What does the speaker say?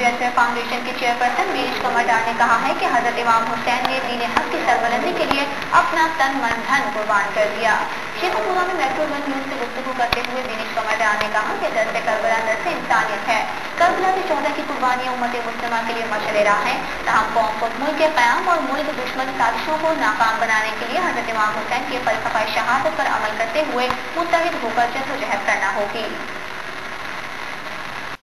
Welfare foundation के chairperson बीरिश कमर डार ने कहा है कि हजरत इमाम हुसैन ने दीन हक की सरबलंदी के लिए अपना तन मन धन कुर्बान कर दिया। शेखपुरा में मेट्रो वन न्यूज से गुफ्तगू करते हुए बीरिश कमर डार ने कहा कि दर्द करबला दर्द इंसानियत है। करबला के 14 की कुर्बानियां उम्मत मुस्लिमा के लिए मशअल राह है। तमाम कौम को मुल्क के क़याम और मुल्क दुश्मन साजिशों को नाकाम बनाने के लिए हजरत इमाम हुसैन के फलसफा शहादत पर अमल करते हुए मुत्तहिद होकर जद्दोजहद करना होगी।